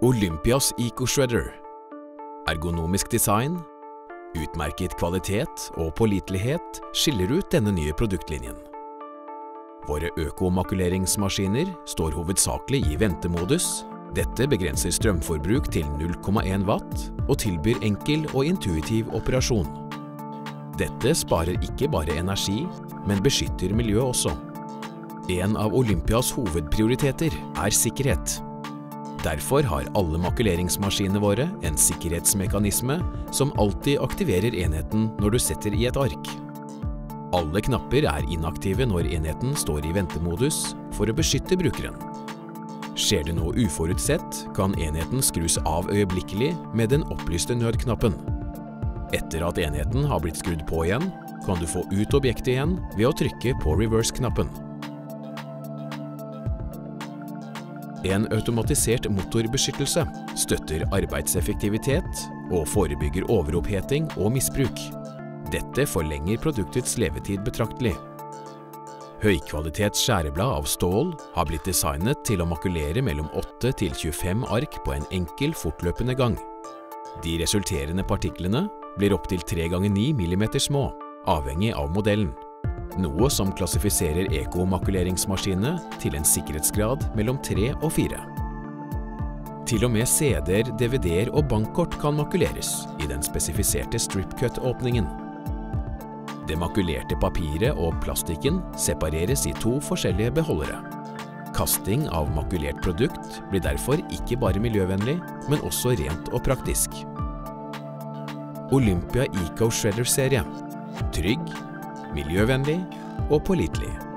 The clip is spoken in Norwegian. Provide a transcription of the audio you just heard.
Olympias EcoShredder. Ergonomisk design, utmerket kvalitet og pålitelighet skiller ut denne nye produktlinjen. Våre økomakuleringsmaskiner står hovedsakelig i ventemodus. Dette begrenser strømforbruk til 0,1 watt og tilbyr enkel og intuitiv operasjon. Dette sparer ikke bare energi, men beskytter miljøet også. En av Olympias hovedprioriteter er sikkerhet. Derfor har alle makuleringsmaskinene våre en sikkerhetsmekanisme som alltid aktiverer enheten når du setter i et ark. Alle knapper er inaktive når enheten står i ventemodus for å beskytte brukeren. Skjer det noe uforutsett, kan enheten skrus av øyeblikkelig med den opplyste nødknappen. Etter at enheten har blitt skrudd på igjen, kan du få ut objektet igjen ved å trykke på reverse-knappen. En automatisert motorbeskyttelse støtter arbeidseffektivitet og forebygger overoppheting og misbruk. Dette forlenger produktets levetid betraktelig. Høykvalitets skjæreblad av stål har blitt designet til å makulere mellom 8 til 25 ark på en enkel, fortløpende gang. De resulterende partiklene blir opp til 3 ganger 9 mm små, avhengig av modellen. Noe som klassifiserer ekomakuleringsmaskinene til en sikkerhetsgrad mellom 3 og 4. Til og med CD-er, DVD-er og bankkort kan makuleres i den spesifiserte strip-cut-åpningen. Det makulerte papiret og plastikken separeres i 2 forskjellige beholdere. Kasting av makulert produkt blir derfor ikke bare miljøvennlig, men også rent og praktisk. Olympia EcoShredder-serie. Trygg, miljøvennlig og pålitelig.